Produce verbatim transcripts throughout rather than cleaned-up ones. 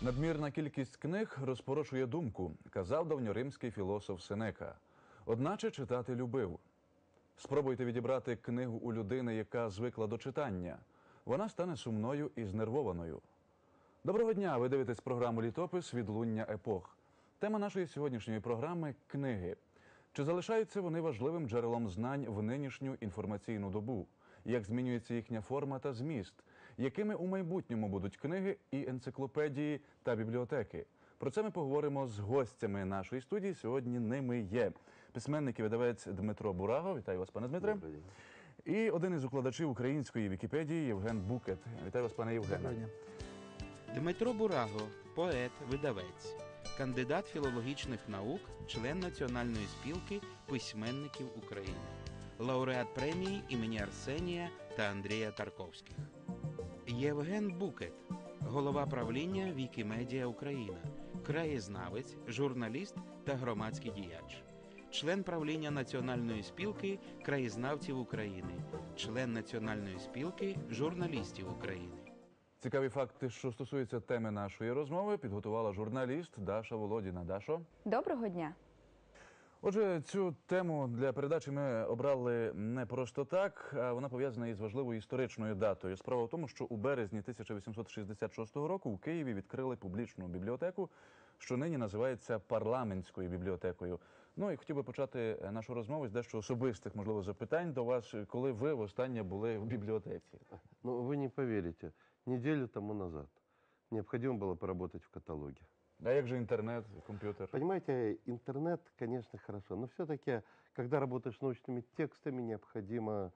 Надмірна кількість книг розпорошує думку, казав давньоримський філософ Сенека. Одначе читати любив. Спробуйте відібрати книгу у людини, яка звикла до читання. Вона стане сумною і знервованою. Доброго дня! Ви дивитесь програму «Літопис. Відлуння епох». Тема нашої сьогоднішньої програми – книги. Чи залишаються вони важливим джерелом знань в нинішню інформаційну добу? Як змінюється їхня форма та зміст? Якими у майбутньому будуть книги і енциклопедії та бібліотеки? Про це ми поговоримо з гостями нашої студії. Сьогодні ними є письменник і видавець Дмитро Бураго. Вітаю вас, пане Дмитре. І один із укладачів української Вікіпедії Євген Букет. Вітаю вас, пане Євгене. Дмитро Бураго – поет, видавець, кандидат філологічних наук, член Національної спілки письменників України, лауреат премії імені Арсенія та Андрія Тарковських. Євген Букет – голова правління Вікімедія Україна, краєзнавець, журналіст та громадський діяч, член правління Національної спілки краєзнавців України, член Національної спілки журналістів України. Цікаві факти, що стосуються теми нашої розмови, підготувала журналіст Даша Володіна. Дашо. Доброго дня. Отже, цю тему для передачі ми обрали не просто так, а вона пов'язана із важливою історичною датою. Справа в тому, що у березні тисяча вісімсот шістдесят шостого року у Києві відкрили публічну бібліотеку, що нині називається парламентською бібліотекою. Ну і хотів би почати нашу розмову з дещо особистих, можливо, запитань до вас, коли ви востаннє були в бібліотеці. Ну, ви не повірите, неделю тому назад необходимо было поработать в каталоге. А як же интернет, компьютер? Понимаете, интернет, конечно, хорошо, но все-таки, когда работаешь научными текстами, необходимо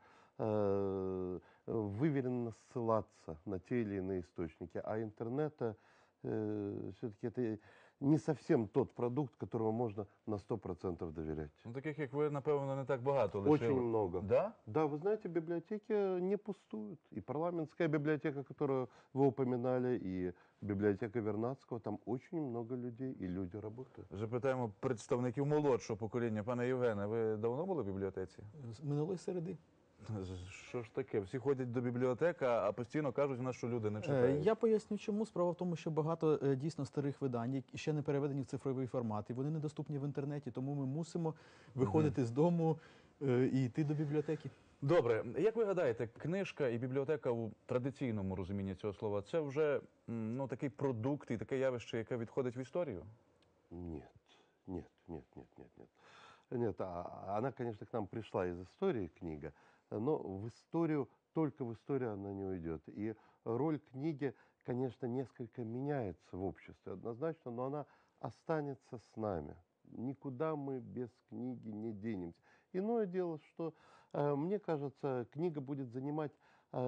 э, выверенно ссылаться на те или иные источники. А интернет э, все-таки это не совсем тот продукт, которому можно на сто процентов доверять. Ну, таких, як ви, напевно, не так багато. Очень лишили. Много. Да? Да, вы знаете, библиотеки не пустуют. И парламентская библиотека, которую вы упоминали, и библиотека Вернадского, там очень много людей, и люди работают. Запитаємо представників молодшого покоління. Пане Євгене, ви давно були в бібліотеці? З минулої середи. Що ж таке? Всі ходять до бібліотеки, а постійно кажуть у нас, що люди не читають. Я поясню, чому. Справа в тому, що багато дійсно старих видань, які ще не переведені в цифровий формат, і вони недоступні в інтернеті, тому ми мусимо виходити з дому і йти до бібліотеки. Добре. Як ви гадаєте, книжка і бібліотека у традиційному розумінні цього слова, це вже ну, такий продукт і таке явище, яке відходить в історію? Нет, нет, нет, нет, нет, нет. Нет, она, конечно, к нам пришла из истории, книга, но в историю, только в историю она не уйдет. И роль книги, конечно, несколько меняется в обществе, однозначно, но она останется с нами. Никуда мы без книги не денемся. Иное дело, что, э, мне кажется, книга будет занимать э,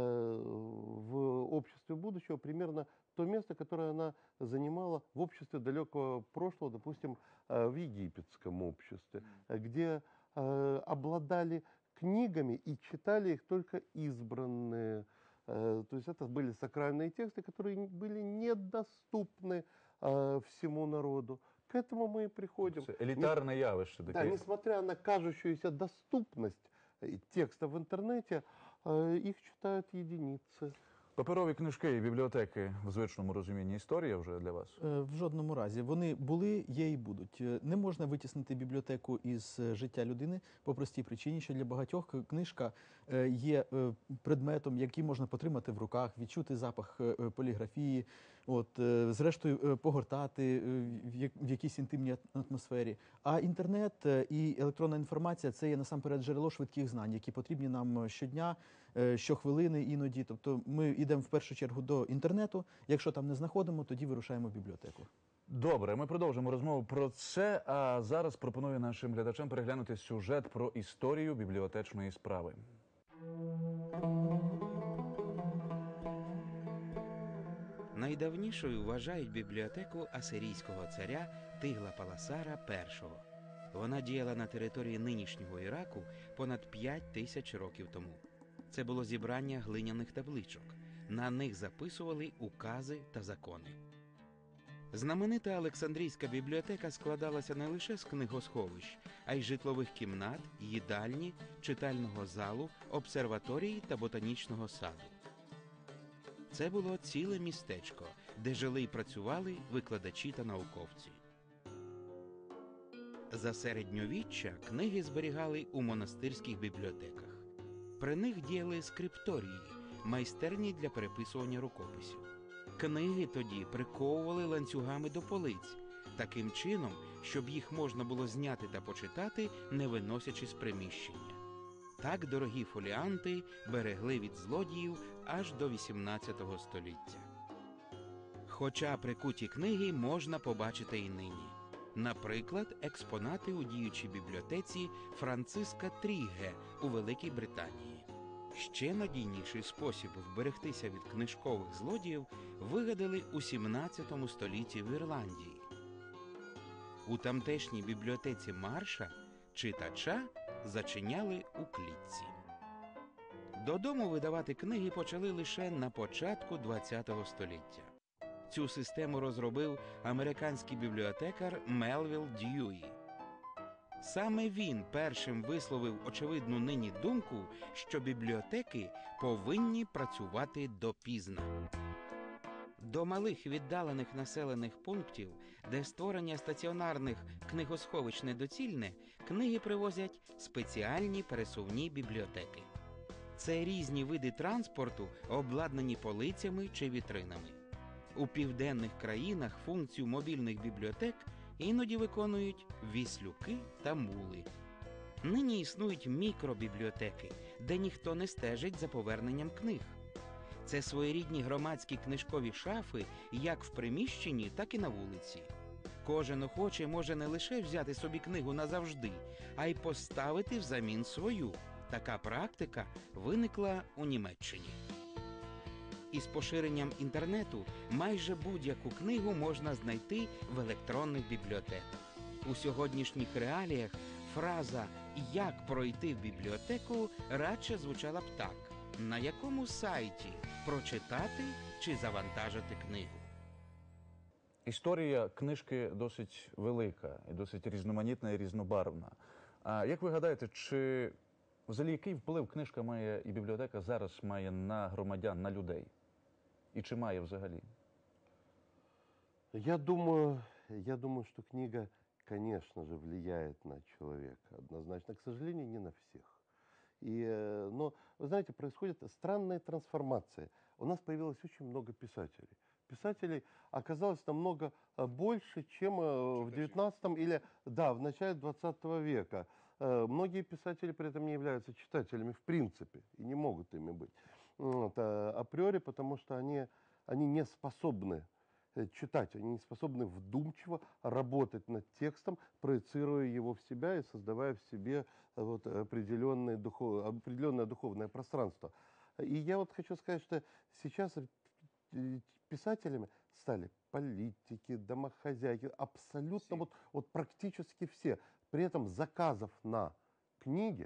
в обществе будущего примерно то место, которое она занимала в обществе далекого прошлого, допустим, э, в египетском обществе, где э, обладали книгами и читали их только избранные. Э, то есть это были сакральные тексты, которые были недоступны э, всему народу. К этому мы и приходим. Элитарное явище. Да, несмотря на кажущуюся доступность текста в интернете, их читают единицы. Паперові книжки і бібліотеки в звичному розумінні історія вже для вас? В жодному разі. Вони були, є і будуть. Не можна витіснити бібліотеку із життя людини по простій причині, що для багатьох книжка є предметом, який можна потримати в руках, відчути запах поліграфії, от, зрештою погортати в якійсь інтимній атмосфері. А інтернет і електронна інформація – це є насамперед джерело швидких знань, які потрібні нам щодня, щохвилини іноді. Тобто ми йдемо в першу чергу до інтернету, якщо там не знаходимо, тоді вирушаємо в бібліотеку. Добре, ми продовжимо розмову про це, а зараз пропоную нашим глядачам переглянути сюжет про історію бібліотечної справи. Найдавнішою вважають бібліотеку асирійського царя Тигла-Паласара першого. Вона діяла на території нинішнього Іраку понад п'ять тисяч років тому. Це було зібрання глиняних табличок. На них записували укази та закони. Знаменита Олександрійська бібліотека складалася не лише з книгосховищ, а й житлових кімнат, їдальні, читального залу, обсерваторії та ботанічного саду. Це було ціле містечко, де жили і працювали викладачі та науковці. За середньовіччя книги зберігали у монастирських бібліотеках. При них діяли скрипторії, майстерні для переписування рукописів. Книги тоді приковували ланцюгами до полиць, таким чином, щоб їх можна було зняти та почитати, не виносячи з приміщення. Так дорогі фоліанти берегли від злодіїв аж до вісімнадцятого століття. Хоча прикуті книги можна побачити і нині. Наприклад, експонати у діючій бібліотеці Франциска Трігге у Великій Британії. Ще надійніший спосіб вберегтися від книжкових злодіїв вигадали у сімнадцятому столітті в Ірландії. У тамтешній бібліотеці Марша читача зачиняли у клітці. Додому видавати книги почали лише на початку ХХ століття. Цю систему розробив американський бібліотекар Мелвіл Дьюї. Саме він першим висловив очевидну нині думку, що бібліотеки повинні працювати допізна. До малих віддалених населених пунктів, де створення стаціонарних книгосховищ недоцільне, книги привозять спеціальні пересувні бібліотеки. Це різні види транспорту, обладнані полицями чи вітринами. У південних країнах функцію мобільних бібліотек іноді виконують віслюки та мули. Нині існують мікробібліотеки, де ніхто не стежить за поверненням книг. Це своєрідні громадські книжкові шафи як в приміщенні, так і на вулиці. Кожен охоче може не лише взяти собі книгу назавжди, а й поставити взамін свою. Така практика виникла у Німеччині. Із поширенням інтернету майже будь-яку книгу можна знайти в електронних бібліотеках. У сьогоднішніх реаліях фраза «як пройти в бібліотеку» радше звучала б так: на якому сайті прочитати чи завантажити книгу. Історія книжки досить велика, і досить різноманітна і різнобарвна. А як ви гадаєте, чи взагалі який вплив книжка має і бібліотека зараз має на громадян, на людей? И чи має взагалі? Я думаю, я думаю, что книга, конечно же, влияет на человека однозначно. К сожалению, не на всех. И, э, но, вы знаете, происходит странная трансформация. У нас появилось очень много писателей. Писателей оказалось намного э, больше, чем э, в девятнадцатом или, да, в начале двадцатого века. Э, Многие писатели при этом не являются читателями в принципе и не могут ими быть. Вот, а, априори, потому что они, они не способны э, читать, они не способны вдумчиво работать над текстом, проецируя его в себя и создавая в себе э, вот, определенное, духов, определенное духовное пространство. И я вот хочу сказать, что сейчас э, писателями стали политики, домохозяйки, абсолютно вот, вот практически все. При этом заказов на книги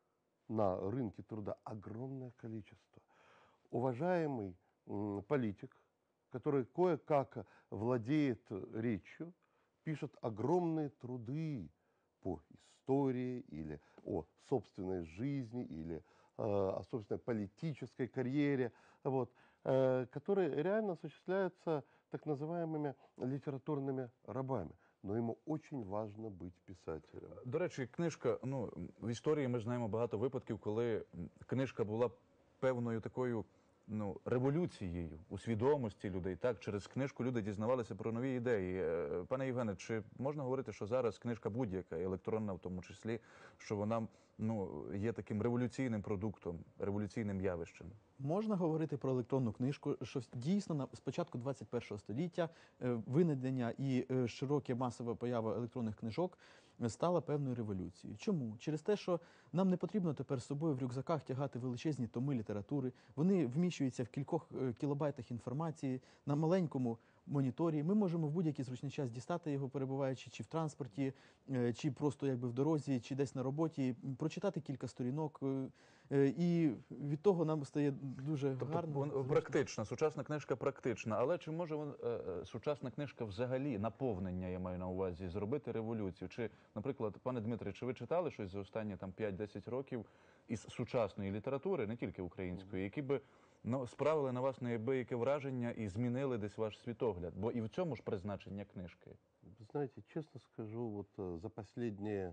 на рынке труда огромное количество. Уважаемый м, политик, который кое-как владеет речью, пишет огромные труды по истории или о собственной жизни, или э, о собственной политической карьере, вот, э, которые реально осуществляются так называемыми литературными рабами. Но йому дуже важливо бути писателем. До речі, книжка, ну, в історії ми знаємо багато випадків, коли книжка була певною такою, ну, революцією у свідомості людей. Так, через книжку люди дізнавалися про нові ідеї. Е, Пане Євгене, чи можна говорити, що зараз книжка будь-яка, електронна в тому числі, що вона, ну, є таким революційним продуктом, революційним явищем? Можна говорити про електронну книжку, що дійсно на спочатку двадцять першого століття е, винайдення і е, широке масова поява електронних книжок е, стала певною революцією. Чому? Через те, що нам не потрібно тепер з собою в рюкзаках тягати величезні томи літератури. Вони вміщуються в кількох е, кілобайтах інформації на маленькому моніторі. Ми можемо в будь-який зручний час дістати його, перебуваючи чи в транспорті, е, чи просто якби в дорозі, чи десь на роботі, прочитати кілька сторінок. е, е, І від того нам стає дуже Тобто гарно. вон- зручно. практична, сучасна книжка практична, але чи може вон, е, е, сучасна книжка взагалі, наповнення, я маю на увазі, зробити революцію? Чи, наприклад, пане Дмитре, чи ви читали щось за останні там п'ять-десять років із сучасної літератури, не тільки української, які би Ну, справили на вас неабияке враження і змінили десь ваш світогляд, бо і в цьому ж призначення книжки. Вы знаете, честно скажу, вот э, за последние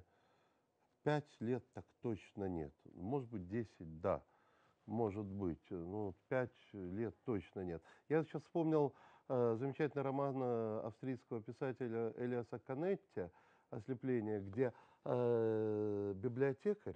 пять лет так точно нет. Может быть, десять, да, может быть. Ну, вот пять лет точно нет. Я сейчас вспомнил э, замечательный роман э, австрийского писателя Элиаса Канетти «Ослепление», где э, библиотекарь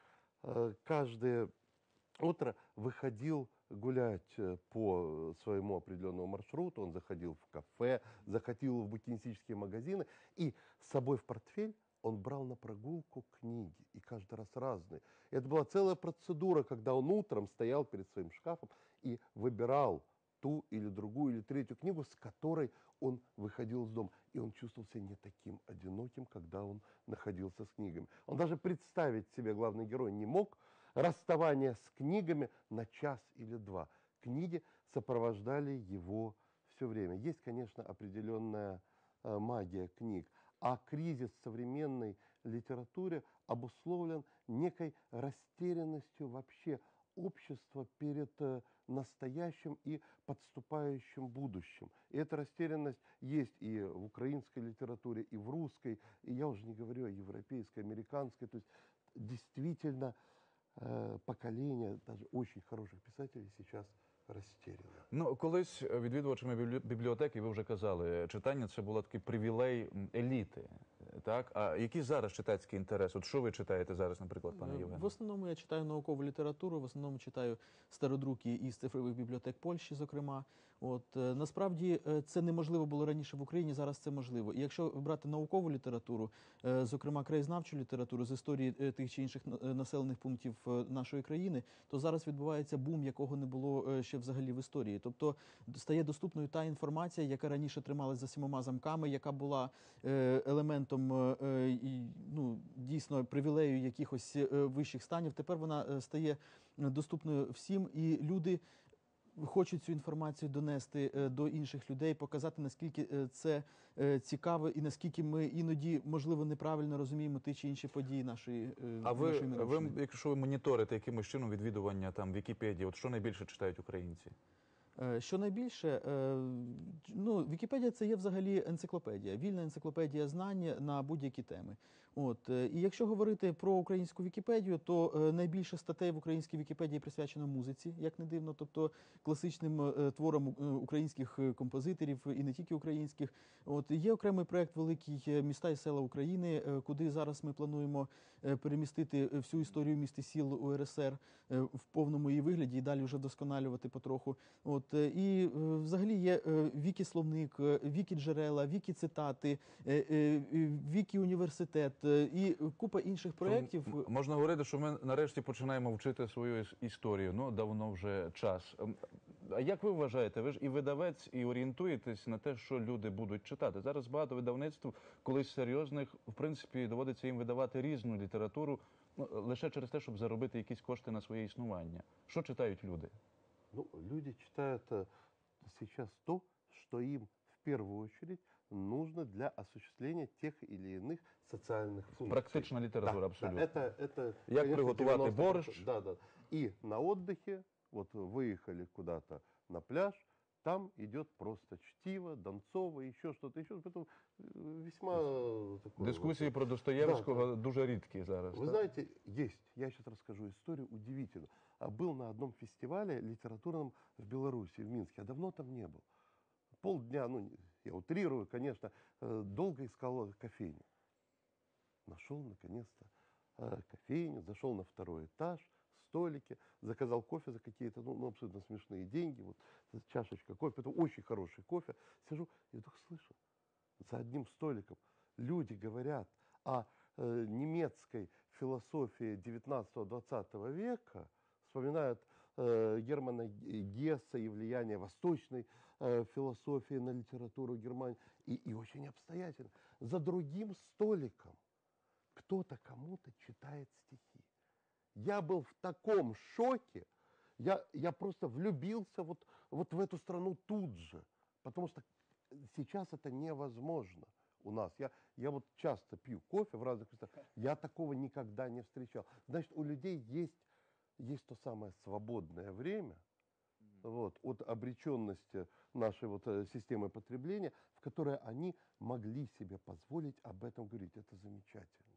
э, каждое утро выходил гулять э, по своему определенному маршруту. Он заходил в кафе, заходил в букинистические магазины, и с собой в портфель он брал на прогулку книги, и каждый раз разные. И это была целая процедура, когда он утром стоял перед своим шкафом и выбирал ту или другую или третью книгу, с которой он выходил из дома. И он чувствовал себя не таким одиноким, когда он находился с книгами. Он даже представить себе, главный герой, не мог расставание с книгами на час или два. Книги сопровождали его все время. Есть, конечно, определенная э, магия книг. А кризис в современной литературе обусловлен некой растерянностью вообще общества перед э, настоящим и подступающим будущим. И эта растерянность есть и в украинской литературе, и в русской, и я уже не говорю о европейской, американской. То есть действительно э, поколение даже очень хороших писателей сейчас розтіряно. Ну, колись е, відвідувачами біблі- бібліотеки, ви вже казали, читання це було такий привілей м, еліти. е, Так? А який зараз читацький інтерес? От що ви читаєте зараз, наприклад, пане Е, Євгене? В основному я читаю наукову літературу, в основному читаю стародруки із цифрових бібліотек Польщі, зокрема. От е, насправді е, це неможливо було раніше в Україні, зараз це можливо. І якщо брати наукову літературу, е, зокрема краєзнавчу літературу з історії е, тих чи інших на- е, населених пунктів е, нашої країни, то зараз відбувається бум, якого не було е, ще взагалі в історії. Тобто стає доступною та інформація, яка раніше трималась за сімома замками, яка була е, елементом е, е, і, ну, дійсно привілею якихось е, вищих станів. Тепер вона е, стає доступною всім, і люди хочуть цю інформацію донести е, до інших людей, показати, наскільки е, це е, цікаво і наскільки ми іноді, можливо, неправильно розуміємо ті чи інші події нашої е, А ви, нашої ви, минувшини. якщо ви моніторите якимось чином відвідування там Вікіпедії, от що найбільше читають українці? Е, Що найбільше, е, ну, Вікіпедія це є взагалі енциклопедія, вільна енциклопедія знань на будь-які теми. От, е, і якщо говорити про українську Вікіпедію, то е, найбільше статей в українській Вікіпедії присвячено музиці, як не дивно, тобто класичним е, творам е, українських е, композиторів і не тільки українських. От, є окремий проект великий е, «Міста і села України», е, куди зараз ми плануємо е, перемістити всю історію міст і сіл У Ер Ес Ер е, в повному її вигляді і далі вже вдосконалювати потроху. От, е, і е, взагалі є е, вікі-словник, е, вікі-джерела, вікі-цитати, е, е, вікі-університет е, і купа інших проєктів. М- Можна говорити, що ми нарешті починаємо вчити свою іс- історію. Ну, давно вже час. Ем, А як ви вважаєте, ви ж і видавець, і орієнтуєтесь на те, що люди будуть читати? Зараз багато видавництв, колись серйозних, в принципі, доводиться їм видавати різну літературу, ну, лише через те, щоб заробити якісь кошти на своє існування. Що читають люди? Ну, люди читают э, сейчас то, что им в первую очередь нужно для осуществления тех или иных социальных функций. Практична література, Да, абсолютно. Да, это, это, Як конечно, приготувати девяносто процентов. борщ. Да, да. И на отдыхе, вот выехали куда-то на пляж, там идет просто чтиво, Донцова, еще что-то, еще что-то. Поэтому, э, весьма э, такое. Дискусії вот, про Достоєвського Да, да. дуже рідкі зараз. Вы так? знаете, есть. Я сейчас расскажу историю удивительную. А Был на одном фестивале литературном в Беларуси, в Минске. Я давно там не был. Полдня, ну, я утрирую, конечно, э, долго искал кофейню. Нашел, наконец-то, э, кофейню, зашел на второй этаж, столики, заказал кофе за какие-то, ну, ну, абсолютно смешные деньги, вот чашечка кофе, это очень хороший кофе. Сижу и вдруг слышу, за одним столиком люди говорят о э, немецкой философии девятнадцатого-двадцатого века, вспоминают э, Германа Гесса и влияние восточной э, философии на литературу Германии, и, и очень обстоятельно. За другим столиком кто-то кому-то читает стихи. Я был в таком шоке, я, я просто влюбился вот, вот в эту страну тут же, потому что сейчас это невозможно у нас. Я, я вот часто пью кофе в разных местах, я такого никогда не встречал. Значит, у людей есть, есть то самое свободное время, вот, от обреченности нашей вот э, системы потребления, в которой они могли себе позволить об этом говорить. Это замечательно.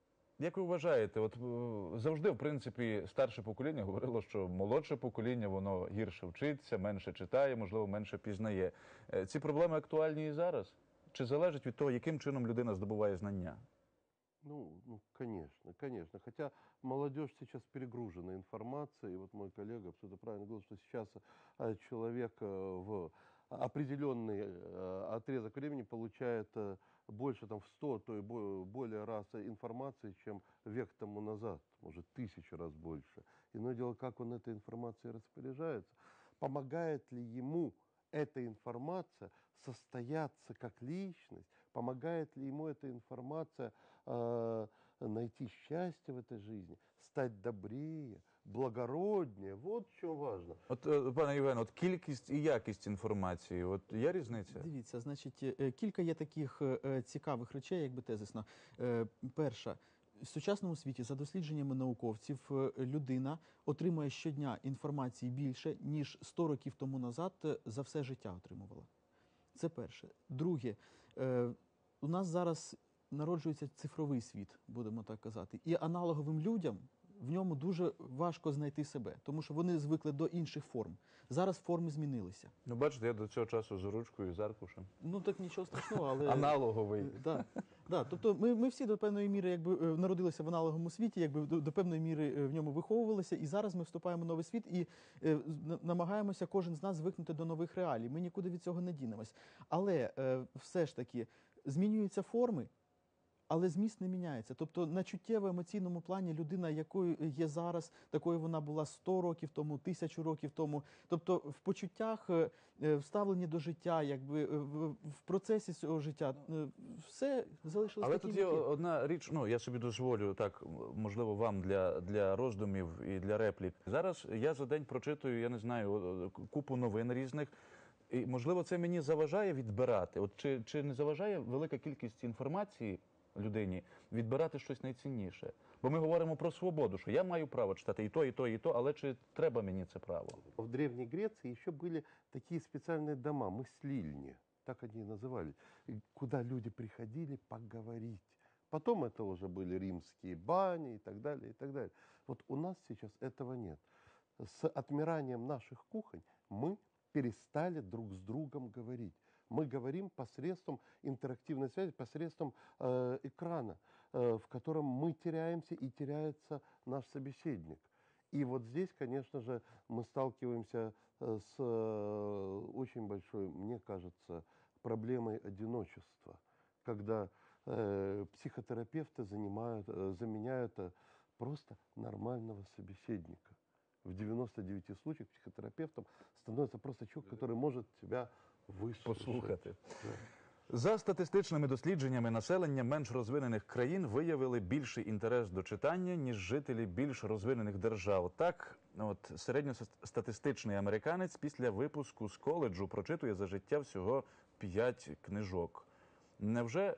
Як ви вважаєте, от е, завжди, в принципі, старше покоління говорило, що молодше покоління, воно гірше вчиться, менше читає, можливо, менше пізнає. Е, Ці проблеми актуальні і зараз? Чи залежить від того, яким чином людина здобуває знання? Ну, ну, конечно, конечно. Хотя молодежь сейчас перегружена информацией. И вот мой коллега абсолютно правильно говорил, что сейчас э, человек э, в определенный э, отрезок времени получает э, больше, там, в сто, то и бо- более раз информации, чем век тому назад, может, тысячу раз больше. Иное дело, как он этой информацией распоряжается. Помогает ли ему эта информация состояться как личность, помогает ли ему эта информация э, найти счастье в этой жизни, стать добрее, благороднее. Вот что важно. От, е, пане Євгене, от кількість і якість інформації, от є різниця? Дивіться, значить, е, кілька є таких е, цікавих речей, якби тезисно. Е, Перша. В сучасному світі, за дослідженнями науковців, е, людина отримує щодня інформації більше, ніж сто років тому назад е, за все життя отримувала. Це перше. Друге, е, у нас зараз народжується цифровий світ, будемо так казати. І аналоговим людям в ньому дуже важко знайти себе, тому що вони звикли до інших форм. Зараз форми змінилися. Ну, бачите, я до цього часу з ручкою, з аркушем. Ну так нічого страшного, але Аналоговий. Да, да. Тобто ми, ми всі до певної міри якби е, народилися в аналоговому світі, якби до, до певної міри е, в ньому виховувалися, і зараз ми вступаємо в новий світ і е, на- намагаємося кожен з нас звикнути до нових реалій. Ми нікуди від цього не дінемось. Але е, все ж таки змінюються форми. Але зміст не міняється. Тобто на чуттєво-емоційному плані людина, якою є зараз, такою вона була сто років тому, тисячу років тому. Тобто в почуттях, е, е, вставлені до життя, якби е, в, в процесі цього життя, е, все залишилось Але таким, тут є як є. одна річ, ну я собі дозволю так, можливо, вам для, для роздумів і для реплік. Зараз я за день прочитую, я не знаю, о- купу новин різних. І, можливо, це мені заважає відбирати. От чи, чи не заважає велика кількість інформації людині відбирати щось найцінніше? Бо ми говоримо про свободу, що я маю право читати і то, і то, і то, але чи треба мені це право? В Древней Греции еще были такие специальные дома, мыслильни, так они и назывались, и куда люди приходили поговорить. Потом это уже были римские бани и так далее, и так далее. Вот у нас сейчас этого нет. С отмиранием наших кухонь мы перестали друг с другом говорить. Мы говорим посредством интерактивной связи, посредством э, экрана, э, в котором мы теряемся и теряется наш собеседник. И вот здесь, конечно же, мы сталкиваемся э, с э, очень большой, мне кажется, проблемой одиночества, когда э, психотерапевты занимают, э, заменяют э, просто нормального собеседника. В девяноста девяти случаях психотерапевтом становится просто человек, который может тебя выслушать. Послухати. Да. За статистичними дослідженнями, населення менш розвинених країн виявили більший інтерес до читання, ніж жителі більш розвинених держав. Так, от середньостатистичний американець після випуску з коледжу прочитує за життя всього п'ять книжок. Невже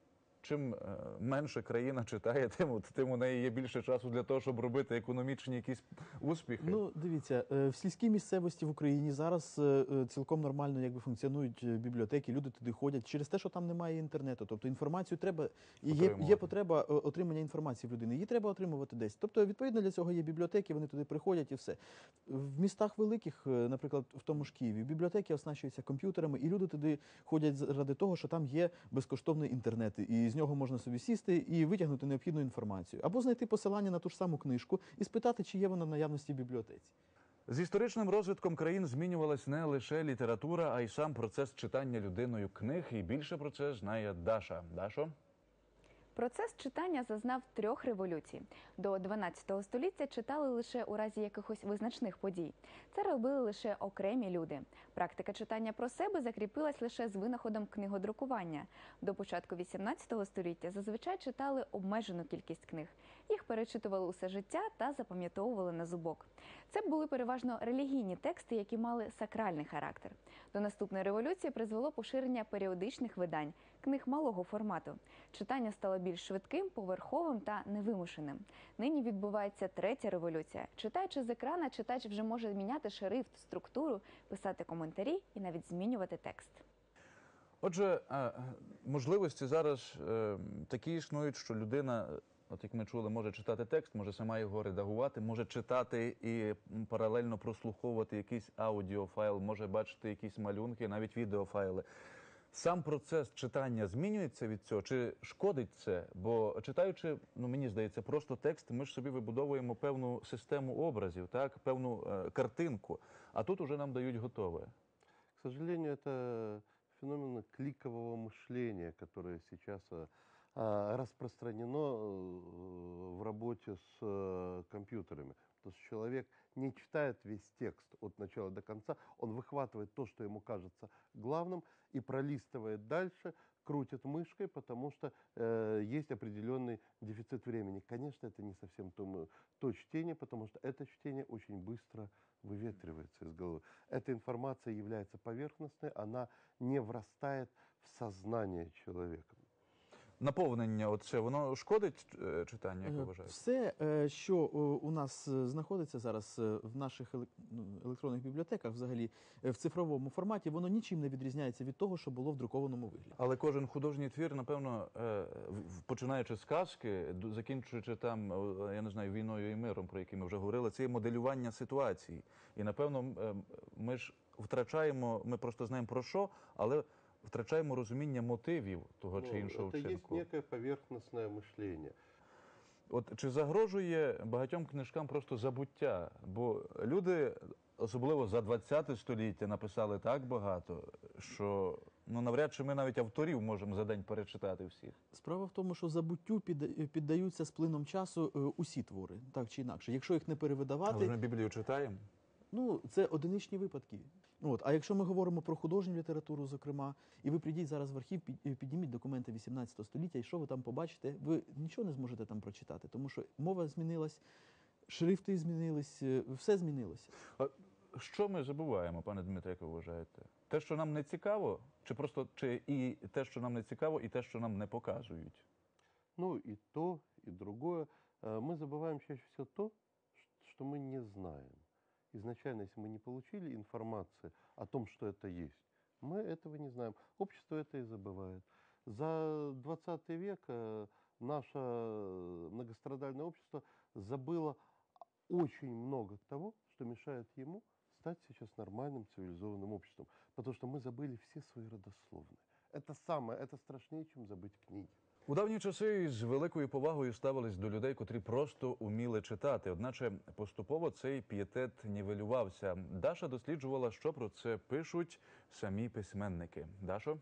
чим е, менше країна читає, тим, от, тим у неї є більше часу для того, щоб робити економічні якісь успіхи? Ну, дивіться, е, в сільській місцевості в Україні зараз е, е, цілком нормально якби функціонують е, бібліотеки, люди туди ходять через те, що там немає інтернету. Тобто інформацію треба, і є, Отримувати. є потреба е, отримання інформації в людини. Її треба отримувати десь. Тобто, відповідно для цього є бібліотеки, вони туди приходять і все. В містах великих, е, наприклад, в тому ж Києві, бібліотеки оснащуються комп'ютерами, і люди туди ходять заради того, що там є безкоштовний інтернет, і з нього можна собі сісти і витягнути необхідну інформацію. Або знайти посилання на ту ж саму книжку і спитати, чи є вона в наявності в бібліотеці. З історичним розвитком країн змінювалась не лише література, а й сам процес читання людиною книг. І більше про це знає Даша. Дашо? Процес читання зазнав трьох революцій. До дванадцятого століття читали лише у разі якихось визначних подій. Це робили лише окремі люди. Практика читання про себе закріпилась лише з винаходом книгодрукування. До початку вісімнадцятого століття зазвичай читали обмежену кількість книг. Їх перечитували усе життя та запам'ятовували на зубок. Це були переважно релігійні тексти, які мали сакральний характер. До наступної революції призвело поширення періодичних видань, книг малого формату. Читання стало більш швидким, поверховим та невимушеним. Нині відбувається третя революція. Читаючи з екрана, читач вже може міняти шрифт, структуру, писати коментарі і навіть змінювати текст. Отже, е, можливості зараз е, такі існують, що людина, от як ми чули, може читати текст, може сама його редагувати, може читати і паралельно прослуховувати якийсь аудіофайл, може бачити якісь малюнки, навіть відеофайли. Сам процес читання змінюється від цього? Чи шкодить це? Бо читаючи, ну мені здається, просто текст, ми ж собі вибудовуємо певну систему образів, так, певну е, картинку, а тут уже нам дають готове. К сожалению, это феномен кликового мышления, которое сейчас э, а, распространено э, в работе с э, компьютерами. То есть человек не читает весь текст от начала до конца, он выхватывает то, что ему кажется главным, и пролистывает дальше, крутит мышкой, потому что э, есть определенный дефицит времени. Конечно, это не совсем то, то чтение, потому что это чтение очень быстро выветривается из головы. Эта информация является поверхностной, она не врастает в сознание человека. Наповнення, оце, воно шкодить е, читанню, як ви Е, вважаєте? Все, е, що е, у нас е, знаходиться зараз е, в наших елек- ну, електронних бібліотеках, взагалі е, в цифровому форматі, воно нічим не відрізняється від того, що було в друкованому вигляді. Але кожен художній твір, напевно, е, в- починаючи з казки, ду- закінчуючи там, е, я не знаю, війною і миром, про які ми вже говорили, це є моделювання ситуації. І, напевно, м, е, ми ж втрачаємо, ми просто знаємо про що, але втрачаємо розуміння мотивів того чи Ну, іншого это есть вчинку. некое поверхностное мышление. От чи загрожує багатьом книжкам просто забуття? Бо люди, особливо за двадцяте століття, написали так багато, що ну навряд чи ми навіть авторів можемо за день перечитати всіх. Справа в тому, що забуттю підда- піддаються з плином часу е, усі твори, так чи інакше. Якщо їх не Але перевидавати, ж ми Біблію читаємо. ну це одиничні випадки. От, а якщо ми говоримо про художню літературу, зокрема, і ви прийдіть зараз в архів, під- е, підніміть документи вісімнадцятого століття, і що ви там побачите, ви нічого не зможете там прочитати, тому що мова змінилась, шрифти змінились, е, все змінилося. А що ми забуваємо, пане Дмитре, як ви вважаєте? Те, що нам не цікаво, чи просто чи і те, що нам не цікаво, і те, що нам не показують? Ну и то, и другое. Э, Мы забываем чаще всего то, ш- что мы не знаем. Изначально, если мы не получили информации о том, что это есть, мы этого не знаем. Общество это и забывает. За двадцатый век э, наше э, многострадальное общество забыло очень много того, что мешает ему стать сейчас нормальным цивилизованным обществом. Потому что мы забыли все свои родословные. Это самое, это страшнее, чем забыть книги. У давні часи з великою повагою ставились до людей, котрі просто уміли читати. Одначе поступово цей пієтет нівелювався. Даша досліджувала, що про це пишуть самі письменники. Дашо?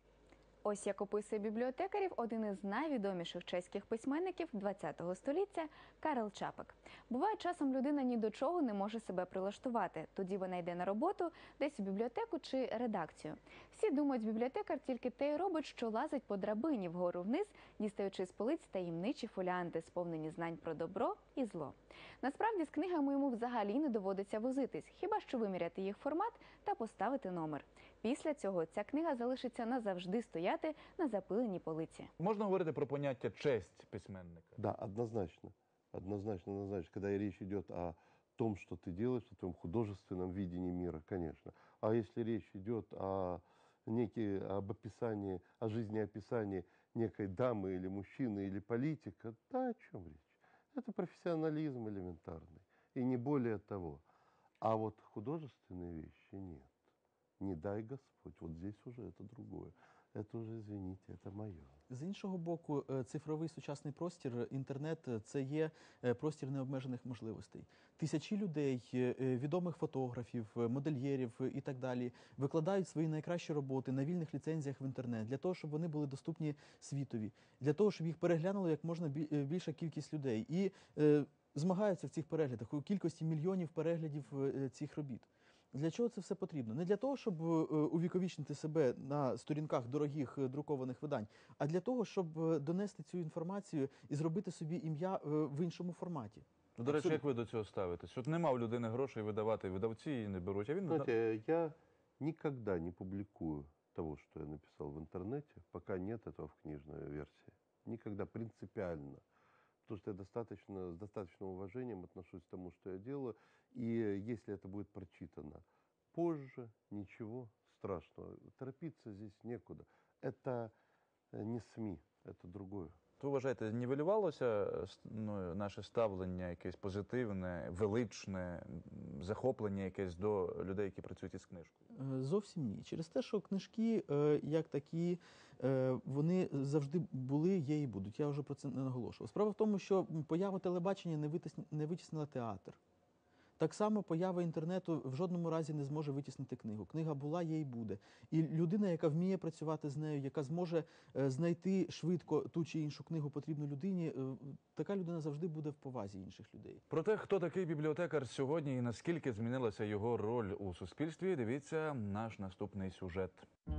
Ось як описує бібліотекарів один із найвідоміших чеських письменників ХХ століття Карл Чапек. Буває, часом людина ні до чого не може себе прилаштувати. Тоді вона йде на роботу, десь у бібліотеку чи редакцію. Всі думають, бібліотекар тільки те й робить, що лазить по драбині вгору-вниз, дістаючи з полиць таємничі фоліанти, сповнені знань про добро і зло. Насправді, з книгами йому взагалі не доводиться возитись, хіба що виміряти їх формат та поставити номер. Після цього ця книга залишиться назавжди стояти на запиленій полиці. Можна говорити про поняття честь письменника? Да, однозначно. Однозначно, однозначно. Когда и речь идет о том, что ты делаешь, о твоем художественном видении мира, конечно. А если речь идет о некие, об описании, о жизнеописании некой дамы или мужчины или политика, да, о чем речь? Это профессионализм элементарный. И не более того. А вот художественные вещи нет. Не дай Господь. Вот здесь уже это другое. Это уже, извините, это мое. З іншого боку, е, цифровий сучасний простір, інтернет – це є е, простір необмежених можливостей. Тисячі людей, е, е, відомих фотографів, е, модельєрів е, і так далі викладають свої найкращі роботи на вільних ліцензіях в інтернет для того, щоб вони були доступні світові, для того, щоб їх переглянуло як можна бі- е, більша кількість людей. І е, змагаються в цих переглядах у кількості мільйонів переглядів е, цих робіт. Для чого це все потрібно? Не для того, щоб е, увіковічнити себе на сторінках дорогих е, друкованих видань, а для того, щоб е, донести цю інформацію і зробити собі ім'я е, в іншому форматі. Ну, до речі, Абсолютно. як ви до цього ставитесь? От нема у людини грошей видавати, видавці її не беруть, а він... Знаете, я никогда не публикую того, что я написал в интернете, пока нет этого в книжной версии. Никогда принципиально. Потому что я достаточно, с достаточным уважением отношусь к тому, что я делаю. И если это будет прочитано позже, ничего страшного. Торопиться здесь некуда. Это э, не СМИ, это другое. То, вважаєте, нівелювалося е, с- ну, наше ставлення якесь позитивне, величне, м, захоплення якесь до людей, які працюють із книжкою? Е, Зовсім ні. Через те, що книжки, е, як такі, е, вони завжди були, є і будуть. Я вже про це не наголошував. Справа в тому, що м, поява телебачення не витисн- не витіснила театр. Так само поява інтернету в жодному разі не зможе витіснити книгу. Книга була, є і буде. І людина, яка вміє працювати з нею, яка зможе е, знайти швидко ту чи іншу книгу потрібну людині, е, така людина завжди буде в повазі інших людей. Про те, хто такий бібліотекар сьогодні і наскільки змінилася його роль у суспільстві, дивіться наш наступний сюжет.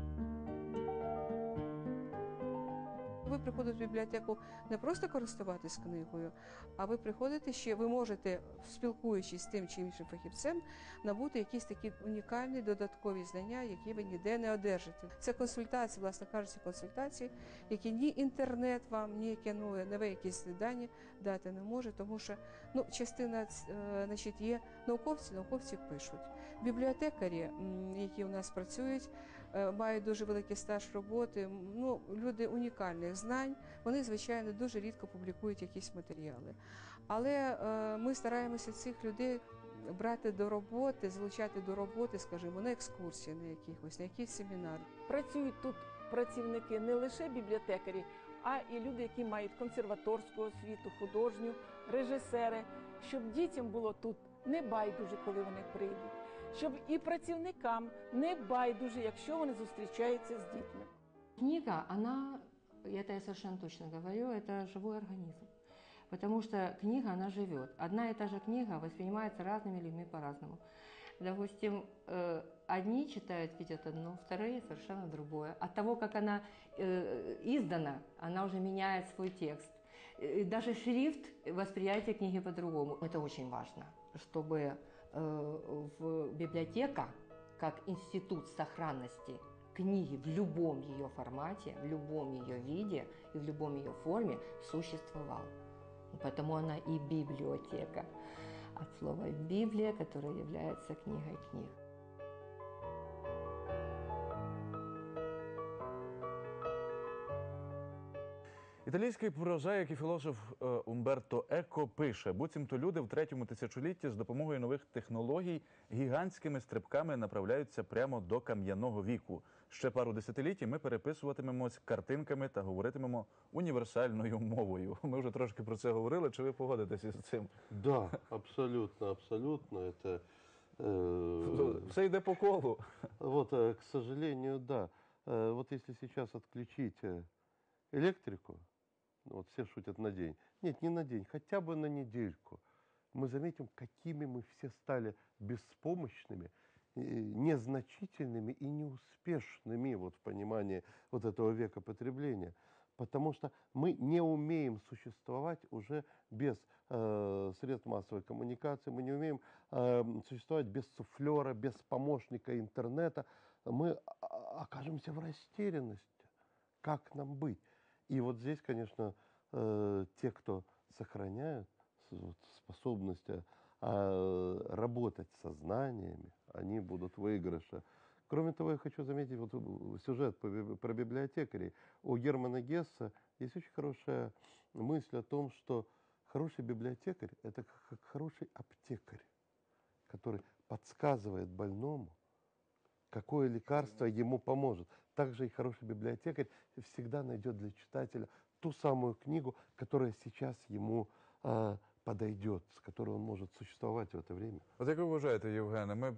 Ви приходите в бібліотеку не просто користуватись книгою, а ви приходите ще, ви можете, спілкуючись з тим чи іншим фахівцем, набути якісь такі унікальні додаткові знання, які ви ніде не одержите. Це консультації, власне кажучи, консультації, які ні інтернет вам, ні кіно, нове якісь дані дати не може, тому що ну, частина, е, значить, є науковці, науковці пишуть. Бібліотекарі, м, які у нас працюють, е, мають дуже великий стаж роботи, м, ну, люди унікальних знань, вони, звичайно, дуже рідко публікують якісь матеріали. Але е, ми стараємося цих людей брати до роботи, залучати до роботи, скажімо, на екскурсії, на якихось, на якісь семінари. Працюють тут працівники не лише бібліотекарі, а і люди, які мають консерваторську освіту, художню, режисери, щоб дітям було тут не байдуже, коли вони прийдуть, щоб і працівникам не байдуже, якщо вони зустрічаються з дітьми. Книга, она, это я совершенно точно говорю, это живой организм. Потому что книга, она живет. Одна и та же книга воспринимается разными людьми по-разному. Допустим, э, одни читают, видят одно, вторые совершенно другое. От того, как она э, издана, она уже меняет свой текст. И даже шрифт, восприятие книги по-другому. Это очень важно, чтобы э, в библиотека, как институт сохранности книги в любом ее формате, в любом ее виде и в любом ее форме существовал. Поэтому она и библиотека. От слова «библия», которая является книгой книг. Італійський прозаїк і філософ е, Умберто Еко пише, буцімто люди в третьому тисячолітті з допомогою нових технологій гігантськими стрибками направляються прямо до кам'яного віку. Ще пару десятиліть і ми переписуватимемось картинками та говоритимемо універсальною мовою. Ми вже трошки про це говорили, чи ви погодитесь із цим? Да, абсолютно, абсолютно. Это, э, Все йде по колу. вот, э, к сожалению, да. Э, вот если сейчас отключить э, электрику, вот все шутят на день. Нет, не на день, хотя бы на недельку. Мы заметим, какими мы все стали беспомощными, э, незначительными и неуспешными вот, в понимании вот этого века потребления. Потому что мы не умеем существовать уже без э, средств массовой коммуникации, мы не умеем э, существовать без суфлера, без помощника интернета. Мы о- окажемся в растерянности. Как нам быть? И вот здесь, конечно, э, те, кто сохраняют с- вот способность э, работать с сознаниями, они будут в выигрыше. Кроме того, я хочу заметить вот э, сюжет по би- про библиотекарей. У Германа Гесса есть очень хорошая мысль о том, что хороший библиотекарь – это как хороший аптекарь, который подсказывает больному, какое лекарство ему поможет. Также и хороший библиотекарь всегда найдет для читателя ту самую книгу, которая сейчас ему э, подойдет, с которой он может существовать в это время. От як ви вважаєте, Євгене, ми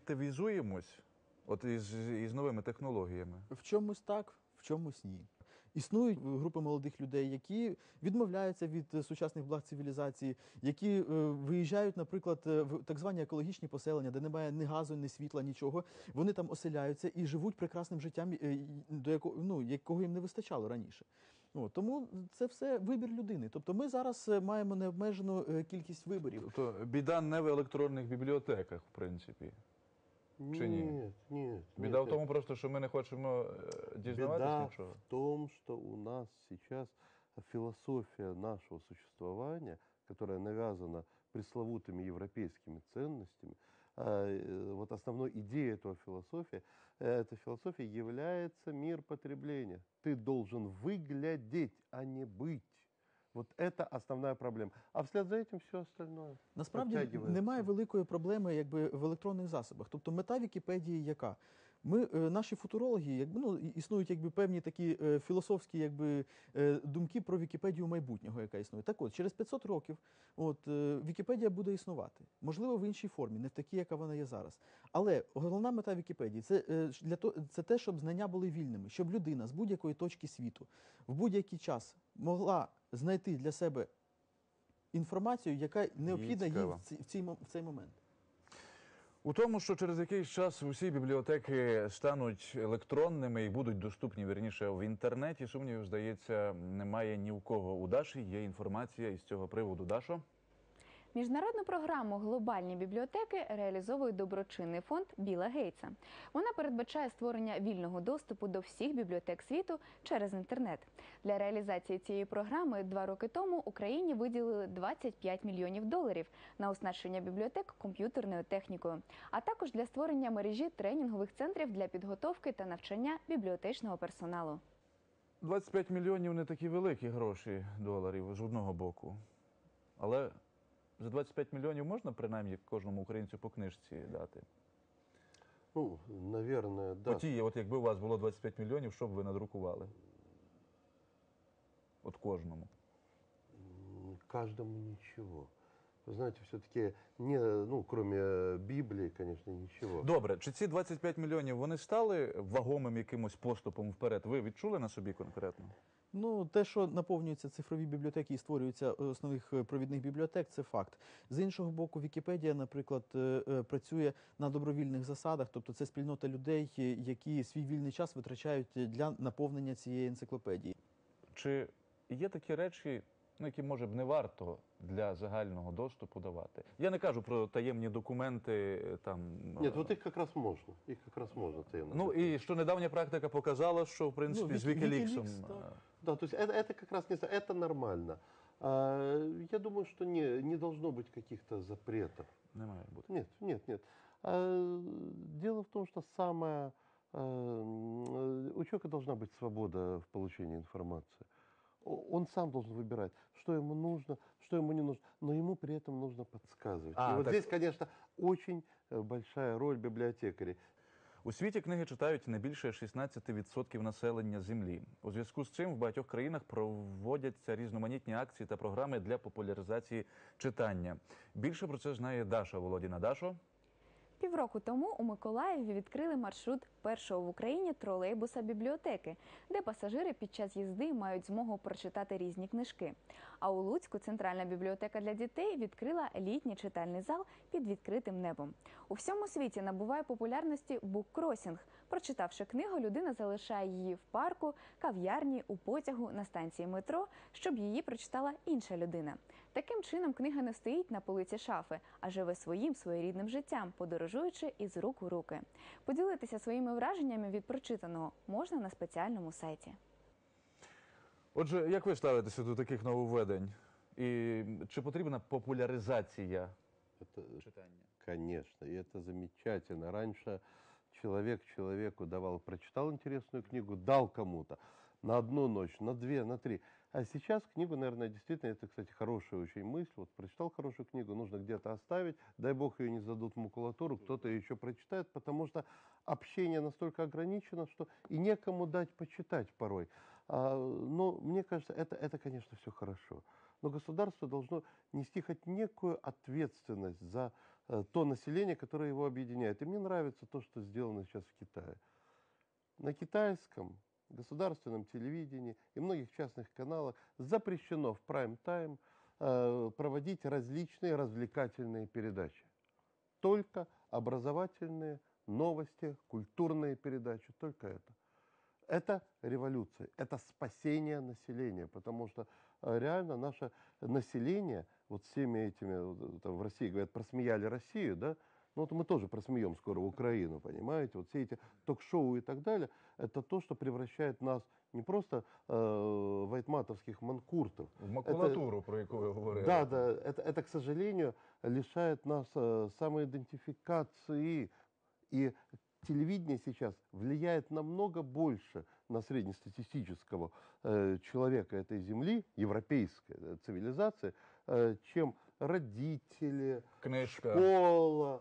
примітивізуємось от із, із новими технологіями? В чомусь так, в чомусь ні. Існують групи молодих людей, які відмовляються від е, сучасних благ цивілізації, які е, виїжджають, наприклад, е, в так звані екологічні поселення, де немає ні газу, ні світла, нічого. Вони там оселяються і живуть прекрасним життям, е, й- до якого, ну, якого їм не вистачало раніше. О, тому це все вибір людини. Тобто ми зараз е, маємо необмежену е, кількість виборів. Тобто біда не в електронних бібліотеках, в принципі. Чи ні? Нет, нет. Біда нет, в тому нет. просто, що ми не хочемо е, дізнаватися Беда нічого. в том, что у нас сейчас философия нашего существования, которая навязана пресловутыми европейскими ценностями, а, э, вот основной идеей этого философии, э, эта философия является мир потребления. Ты должен выглядеть, а не быть. Вот это основная проблема. А вслед за этим все остальное. Насправді Підтягується. немає великої проблеми якби в електронних засобах. Тобто мета Вікіпедії яка? Ми, е, наші футурологи, якби ну і- існують якби певні такі е, філософські якби е, думки про Вікіпедію майбутнього, яка існує. Так от, через п'ятсот років, от е, Вікіпедія буде існувати. Можливо, в іншій формі, не в такій, яка вона є зараз. Але головна мета Вікіпедії це е, ж для того, це те, щоб знання були вільними, щоб людина з будь-якої точки світу в будь-який час могла знайти для себе інформацію, яка необхідна їй цікаво. в ці- в цей мо- в цей момент. У тому, що через якийсь час усі бібліотеки стануть електронними і будуть доступні, вірніше, в інтернеті, сумнівів, здається, немає ні у кого. У Даші є інформація із цього приводу. Дашо? Міжнародну програму «Глобальні бібліотеки» реалізовує доброчинний фонд Біла Гейтса. Вона передбачає створення вільного доступу до всіх бібліотек світу через інтернет. Для реалізації цієї програми два роки тому Україні виділили двадцять п'ять мільйонів доларів на оснащення бібліотек комп'ютерною технікою, а також для створення мережі тренінгових центрів для підготовки та навчання бібліотечного персоналу. двадцять п'ять мільйонів не такі великі гроші доларів з одного боку. Але за двадцять п'ять мільйонів можна принаймні кожному українцю по книжці дати? Ну, наверное, да. По тій, от якби у вас було двадцять п'ять мільйонів, що б ви надрукували? От кожному. М, Каждому ничего. Вы знаете, все-таки, не, ну, кроме э, Библии, конечно, ничего. Добре, чи ці двадцять п'ять мільйонів, вони стали вагомим якимось поступом вперед? Ви відчули на собі конкретно? Ну, те, що наповнюються цифрові бібліотеки і створюються основних е, провідних бібліотек, це факт. З іншого боку, Вікіпедія, наприклад, е, е, працює на добровільних засадах, тобто це спільнота людей, е, які свій вільний час витрачають для наповнення цієї енциклопедії. Чи є такі речі, ну, які, може б, не варто для загального доступу давати? Я не кажу про таємні документи, е, там... Нет, е, вот их как раз можно. Их как раз можно таемно. Ну, і що недавня практика показала, що, в принципі, Ну, з Вікі- Вікіліксом... Вікілікс, так. Да, то есть это, это как раз не, это нормально. А, я думаю, что не, не должно быть каких-то запретов. Не має бути. Нет, нет, нет. А, дело в том, что самое... а, м, у человека должна быть свобода в получении информации. О- Он сам должен выбирать, что ему нужно, что ему не нужно, но ему при этом нужно подсказывать. А, И вот так- здесь, конечно, очень э, большая роль библиотекарей. У світі книги читають не більше шістнадцять відсотків населення Землі. У зв'язку з цим в багатьох країнах проводяться різноманітні акції та програми для популяризації читання. Більше про це знає Даша Володіна. Дашо? Півроку тому у Миколаєві відкрили маршрут першого в Україні тролейбуса бібліотеки, де пасажири під час їзди мають змогу прочитати різні книжки. А у Луцьку Центральна бібліотека для дітей відкрила літній читальний зал під відкритим небом. У всьому світі набуває популярності буккросінг. Прочитавши книгу, людина залишає її в парку, кав'ярні, у потягу, на станції метро, щоб її прочитала інша людина. Таким чином книга не стоїть на полиці шафи, а живе своїм своєрідним життям, подорожуючи із рук у руки. Поділитися своїми враженнями від прочитаного можна на спеціальному сайті. Отже, як ви ставитеся до таких нововведень? І чи потрібна популяризація Это, читання? конечно, и это замечательно. Раньше человек человеку давал, прочитал интересную книгу, дал кому-то на одну ночь, на две, на три. А сейчас книгу, наверное, действительно, это, кстати, хорошая очень мысль. Вот прочитал хорошую книгу, нужно где-то оставить. Дай бог ее не сдадут в макулатуру, кто-то ее еще прочитает, потому что общение настолько ограничено, что и некому дать почитать порой. А, но мне кажется, это, это, конечно, все хорошо. Но государство должно нести хоть некую ответственность за э, то население, которое его объединяет. И мне нравится то, что сделано сейчас в Китае. На китайском государственном телевидении и многих частных каналах запрещено в прайм-тайм э, проводить различные развлекательные передачи. Только образовательные, новости, культурные передачи, только это. Это революция, это спасение населения, потому что э, реально наше население, вот всеми этими, вот, там в России говорят, просмеяли Россию, да, ну вот мы тоже просмеем скоро Украину, понимаете, вот все эти ток-шоу и так далее, это то, что превращает нас не просто э, вайтматовских манкуртов. В макулатуру, про яку ви говорили. Да, да, это, это, к сожалению, лишает нас э, самоидентификации. И телевидение сейчас влияет намного больше на среднестатистического э, человека этой земли, европейской э, цивилизации, э, чем родители, Книжка. школа,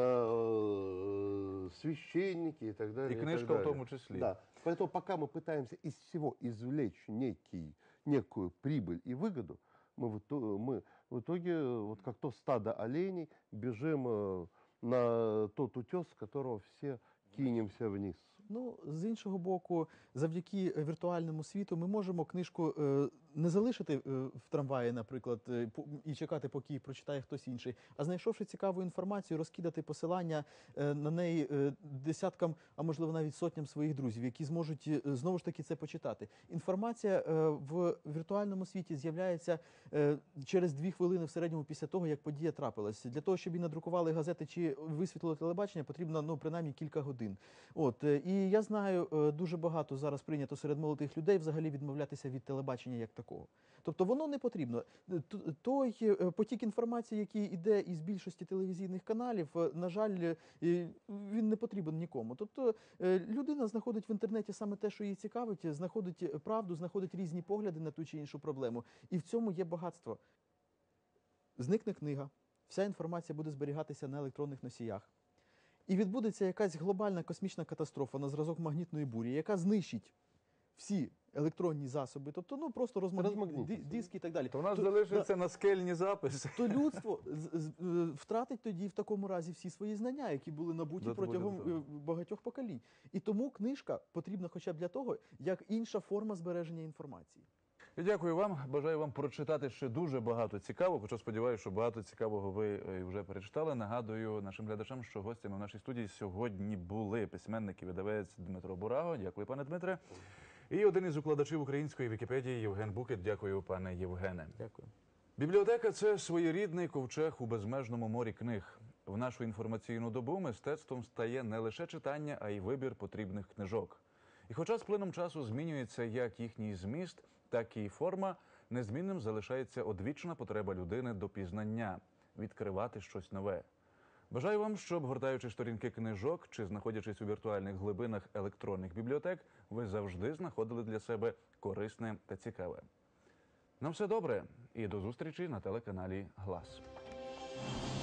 э, священники и так далее. И так книжка в далее. тому числе. Да. Поэтому пока мы пытаемся из всего извлечь некий, некую прибыль и выгоду, мы в итоге, мы в итоге вот как то стадо оленей, бежим э, на тот утес, с которого все кинемося вниз. Ну, з іншого боку, завдяки е, віртуальному світу ми можемо книжку е, не залишити е, в трамваї, наприклад, е, по- і чекати, поки її прочитає хтось інший, а знайшовши цікаву інформацію, розкидати посилання е, на неї е, десяткам, а можливо навіть сотням своїх друзів, які зможуть е, знову ж таки це почитати. Інформація е, в віртуальному світі з'являється е, через дві хвилини в середньому після того, як подія трапилась. Для того, щоб її надрукували газети чи висвітлили телебачення, потрібно ну принаймні кілька годин. От е, і я знаю, е, дуже багато зараз прийнято серед молодих людей взагалі відмовлятися від телебачення як такого. Тобто воно не потрібно. Е, т- Той е, потік інформації, який йде із більшості телевізійних каналів, е, на жаль, е, він не потрібен нікому. Тобто е, людина знаходить в інтернеті саме те, що її цікавить, знаходить правду, знаходить різні погляди на ту чи іншу проблему. І в цьому є багатство. Зникне книга, вся інформація буде зберігатися на електронних носіях. І відбудеться якась глобальна космічна катастрофа на зразок магнітної бурі, яка знищить всі електронні засоби, тобто ну просто розмагнітить Розмагнітиться. диски і так далі. То в нас То- залишиться наскельні записи. то людство з- з- е, втратить тоді в такому разі всі свої знання, які були набуті Да, це буде протягом так. е, багатьох поколінь. І тому книжка потрібна хоча б для того, як інша форма збереження інформації. І дякую вам. Бажаю вам прочитати ще дуже багато цікавого. Хоча сподіваюся, що багато цікавого ви е, вже перечитали. Нагадую нашим глядачам, що гостями в нашій студії сьогодні були письменник і видавець Дмитро Бураго. Дякую, пане Дмитре. І один із укладачів української Вікіпедії Євген Букет. Дякую, пане Євгене. Дякую. Бібліотека – це своєрідний ковчег у безмежному морі книг. В нашу інформаційну добу мистецтвом стає не лише читання, а й вибір потрібних книжок. І хоча з плином часу змінюється як їхній зміст, так і форма, незмінним залишається одвічна потреба людини до пізнання, відкривати щось нове. Бажаю вам, щоб, гортаючи сторінки книжок чи знаходячись у віртуальних глибинах електронних бібліотек, ви завжди знаходили для себе корисне та цікаве. На все добре і до зустрічі на телеканалі «Глас».